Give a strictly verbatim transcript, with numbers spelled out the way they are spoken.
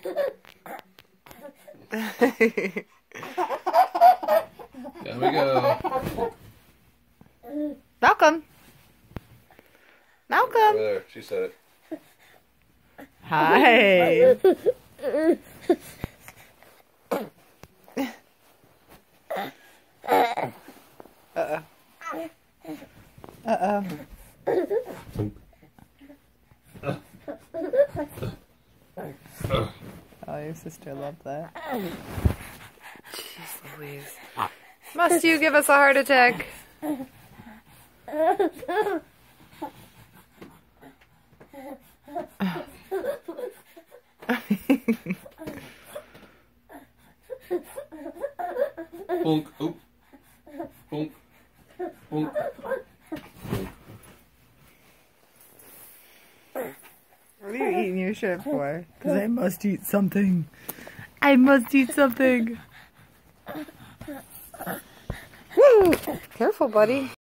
There we go. Malcolm. Malcolm. Over there. She said it. Hi. Uh-oh. Uh-oh. Oh, your sister loved that. Jeez Louise. Must you give us a heart attack? Bonk. Oop. Bonk. Bonk. What are you eating your shit for? Because I must eat something. I must eat something. Woo! Careful, buddy.